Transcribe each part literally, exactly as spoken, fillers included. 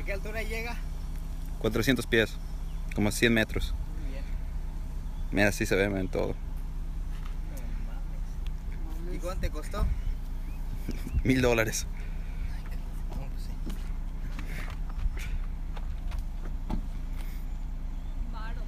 qué altura llega? cuatrocientos pies, como cien metros. Muy bien. Mira, así se ve en todo. No mames. ¿Y cuánto te costó? Mil dólares. No, pues sí. Varo.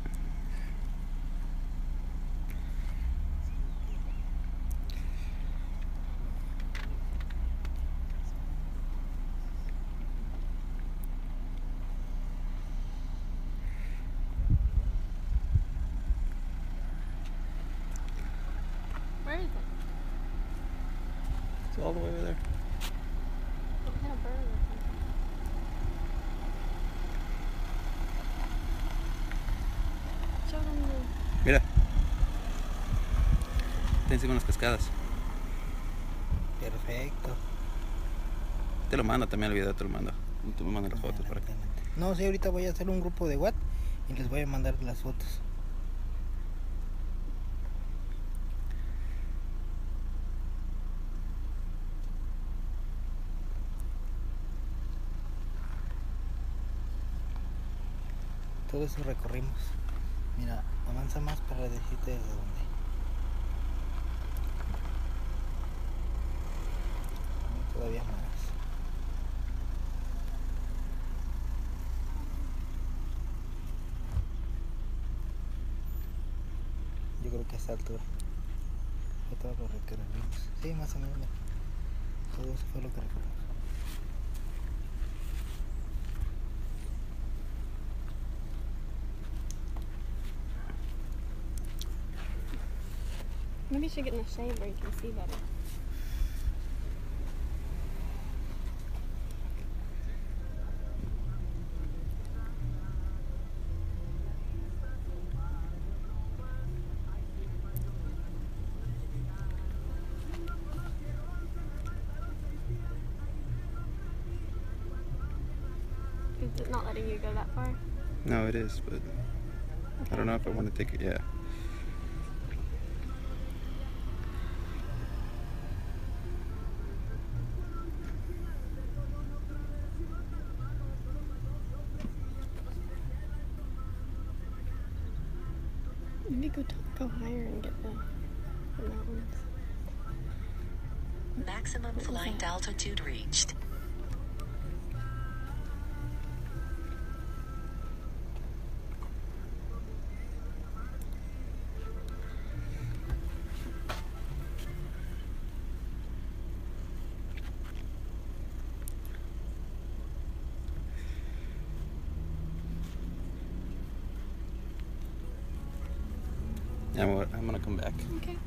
Where is it? It's all the way over there. What kind of bird is it? Show them the... Mira. Está encima de las cascadas. Perfecto. Te lo mando también el video, te lo mando. Y tú me mandas las fotos para acá. No, sí, ahorita voy a hacer un grupo de WhatsApp y les voy a mandar las fotos. Todo eso recorrimos. Mira, avanza más para decirte de dónde. Todavía más. Yo creo que a esta altura fue todo lo que recorrimos. Sí, más o menos. Todo eso fue lo que recorrimos. Maybe you should get in the shade where you can see better. Is it not letting you go that far? No, it is, but I don't know if I want to take it. Yeah. Maybe go t go higher and get the, the mountains. Maximum flight altitude reached. I'm, I'm gonna come back. Okay.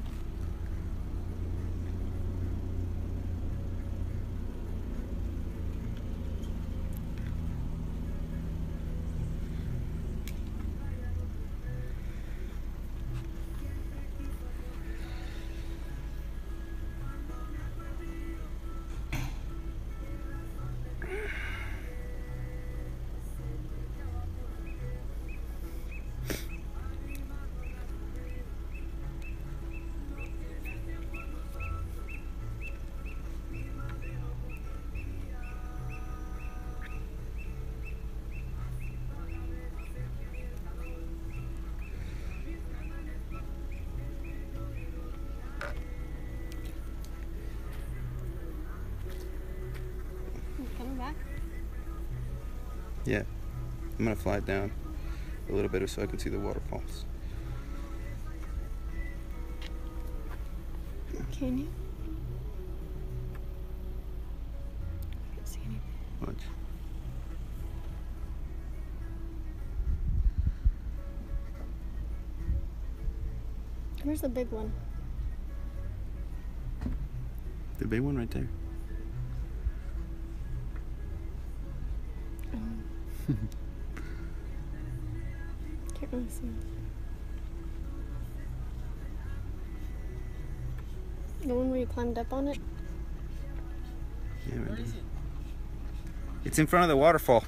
Coming back? Yeah. I'm gonna fly down a little bit so I can see the waterfalls. Can you? I can't see anything. Watch. Where's the big one? The big one right there. Um, can't really see it. The one where you climbed up on it? Yeah, right there. It's in front of the waterfall.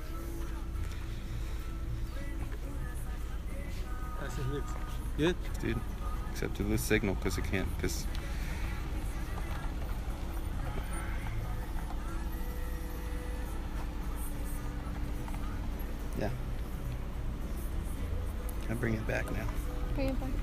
Good, dude. Except to lose signal because it can't. Because bring it back now. Bring it back.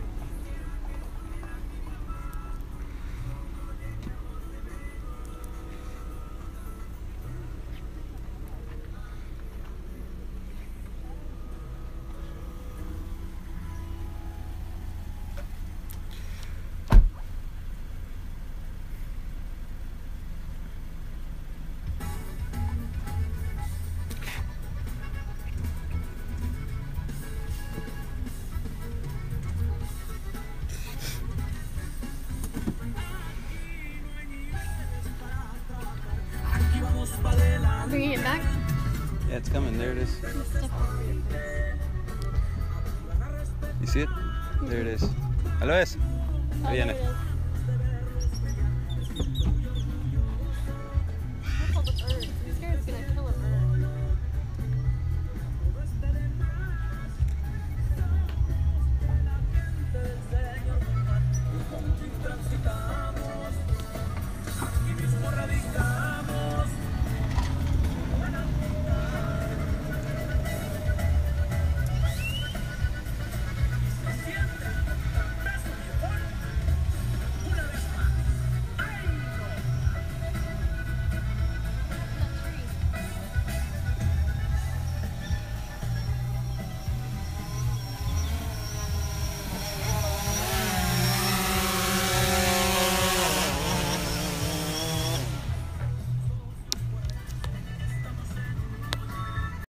Bringing it back. Yeah, it's coming. There it is. You see it? There it is. Aloes. Ahí viene.